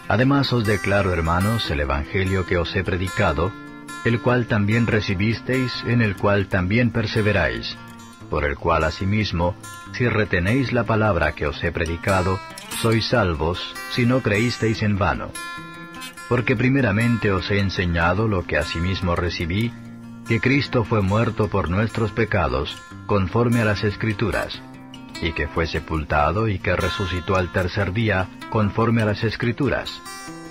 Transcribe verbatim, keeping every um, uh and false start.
Además os declaro, hermanos, el Evangelio que os he predicado, el cual también recibisteis, en el cual también perseveráis, por el cual asimismo, si retenéis la palabra que os he predicado, sois salvos, si no creísteis en vano. Porque primeramente os he enseñado lo que asimismo recibí, que Cristo fue muerto por nuestros pecados, conforme a las Escrituras, y que fue sepultado y que resucitó al tercer día, conforme a las Escrituras,